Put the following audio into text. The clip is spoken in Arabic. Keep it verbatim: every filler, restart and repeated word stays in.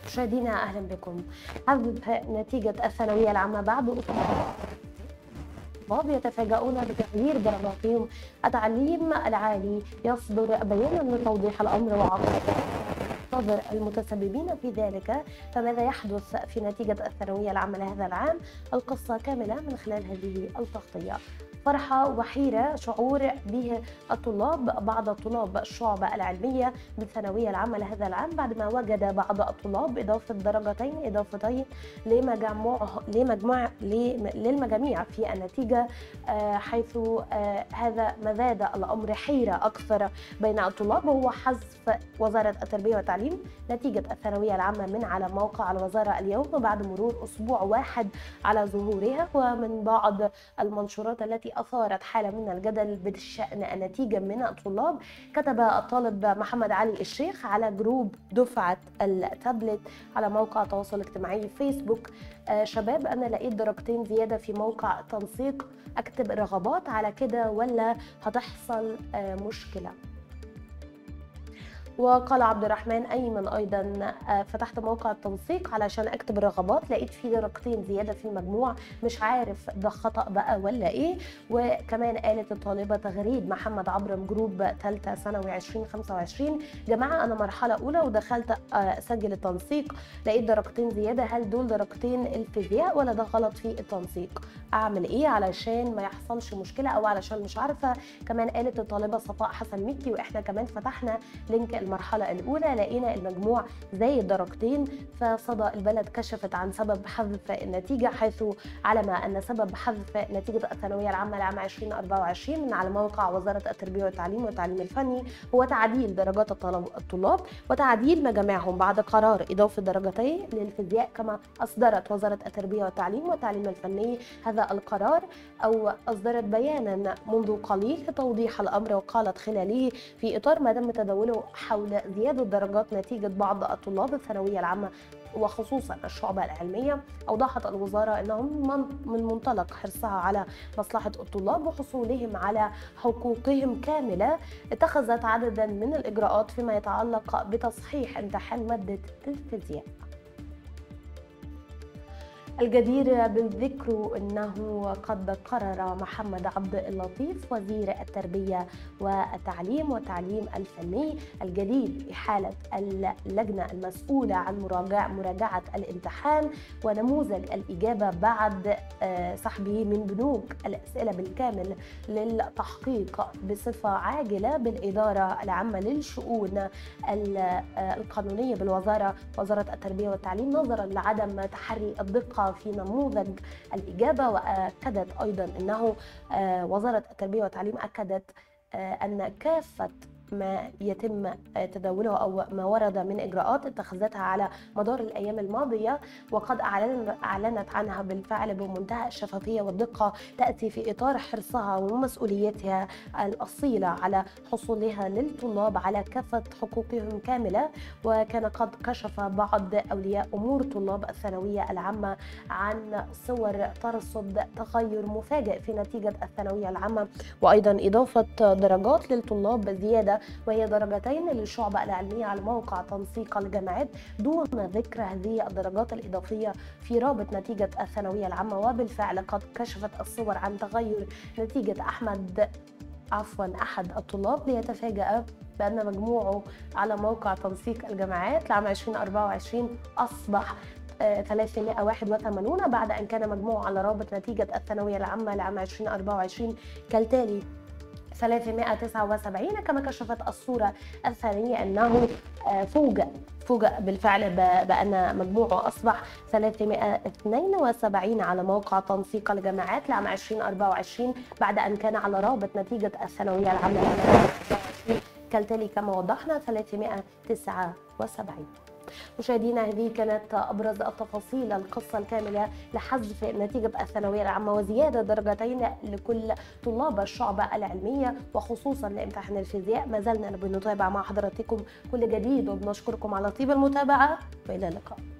مشاهدينا اهلا بكم. حذف نتيجة الثانوية العامة بعد الطلاب يتفاجؤون بتغيير درجاتهم. التعليم العالي يصدر بيانا لتوضيح الامر وعقاب نظر المتسببين في ذلك. فماذا يحدث في نتيجة الثانوية العامة لهذا العام؟ القصة كاملة من خلال هذه التغطية. فرحة وحيرة شعور به الطلاب بعض طلاب الشعبة العلمية بالثانوية العامة لهذا العام بعدما وجد بعض الطلاب إضافة درجتين إضافتين لمجموع لمجموع للمجاميع في النتيجة، حيث هذا ما زاد الأمر حيرة أكثر بين الطلاب، وهو حذف وزارة التربية والتعليم نتيجة الثانوية العامة من على موقع الوزارة اليوم بعد مرور أسبوع واحد على ظهورها. ومن بعض المنشورات التي أثارت حالة من الجدل بشأن النتيجة من الطلاب، كتب الطالب محمد علي الشيخ على جروب دفعة التابلت على موقع التواصل الاجتماعي فيسبوك: آه شباب، أنا لقيت درجتين زيادة في موقع التنسيق، أكتب رغبات على كده ولا هتحصل آه مشكلة؟ وقال عبد الرحمن أيمن أيضا: فتحت موقع التنسيق علشان أكتب الرغبات، لقيت فيه درجتين زيادة في المجموع، مش عارف ده خطأ بقى ولا إيه. وكمان قالت الطالبة تغريد محمد عبرم جروب ثالثة ثانوي ألفين وخمسة وعشرين: جماعة أنا مرحلة أولى ودخلت أسجل التنسيق، لقيت درجتين زيادة، هل دول درجتين الفيزياء ولا ده غلط في التنسيق؟ أعمل إيه علشان ما يحصلش مشكلة أو علشان مش عارفة؟ كمان قالت الطالبة صفاء حسن مكي: وإحنا كمان فتحنا لينك المرحلة الأولى لقينا المجموع زايد درجتين. فصدى البلد كشفت عن سبب حذف النتيجة، حيث علم أن سبب حذف نتيجة الثانوية العامة لعام ألفين وأربعة وعشرين من على موقع وزارة التربية والتعليم والتعليم الفني هو تعديل درجات الطلاب وتعديل مجاميعهم بعد قرار إضافة درجتين للفيزياء، كما أصدرت وزارة التربية والتعليم والتعليم الفني هذا القرار، أو أصدرت بيانا منذ قليل لتوضيح الأمر، وقالت خلاله: في إطار ما تم تداوله حول زيادة درجات نتيجة بعض الطلاب الثانوية العامة وخصوصا الشعبة العلمية، أوضحت الوزارة أنهم من منطلق حرصها على مصلحة الطلاب وحصولهم على حقوقهم كاملة اتخذت عددا من الإجراءات فيما يتعلق بتصحيح امتحان مادة الفيزياء. الجدير بالذكر أنه قد قرر محمد عبد اللطيف وزير التربية والتعليم والتعليم الفني الجديد إحالة اللجنة المسؤولة عن مراجعة مراجعة الامتحان ونموذج الإجابة بعد سحبه من بنوك الأسئلة بالكامل للتحقيق بصفة عاجلة بالإدارة العامة للشؤون القانونية بالوزارة وزارة التربية والتعليم، نظرا لعدم تحري الدقة في نموذج الإجابة. وأكدت أيضا أنه وزارة التربية والتعليم أكدت أن كافة ما يتم تداوله أو ما ورد من إجراءات اتخذتها على مدار الأيام الماضية وقد أعلنت عنها بالفعل بمنتهى الشفافية والدقة، تأتي في إطار حرصها ومسؤوليتها الأصيلة على حصولها للطلاب على كافة حقوقهم كاملة. وكان قد كشف بعض أولياء أمور طلاب الثانوية العامة عن صور ترصد تغير مفاجئ في نتيجة الثانوية العامة، وأيضا إضافة درجات للطلاب زيادة وهي درجتين للشعبة العلمية على موقع تنسيق الجامعات دون ذكر هذه الدرجات الإضافية في رابط نتيجة الثانوية العامة. وبالفعل قد كشفت الصور عن تغير نتيجة أحمد عفوا أحد الطلاب ليتفاجأ بأن مجموعه على موقع تنسيق الجامعات لعام ألفين وأربعة وعشرين أصبح ثلاثمائة وواحد وثمانين بعد أن كان مجموعه على رابط نتيجة الثانوية العامة لعام ألفين وأربعة وعشرين كالتالي: ثلاثمائة وتسعة وسبعين. كما كشفت الصورة الثانية أنه فوجئ فوجئ بالفعل بأن مجموعه أصبح ثلاثمائة واثنين وسبعين على موقع تنسيق الجامعات لعام ألفين وأربعة وعشرين بعد أن كان على رابط نتيجة الثانوية العامة كالتالي كما وضحنا: ثلاثمائة وتسعة وسبعين. مشاهدينا، هذه كانت أبرز التفاصيل القصة الكاملة لحذف نتيجة الثانوية العامة وزيادة درجتين لكل طلاب الشعبة العلمية وخصوصا لامتحان الفيزياء. ما زلنا بنتابع مع حضراتكم كل جديد وبنشكركم على طيب المتابعة وإلى اللقاء.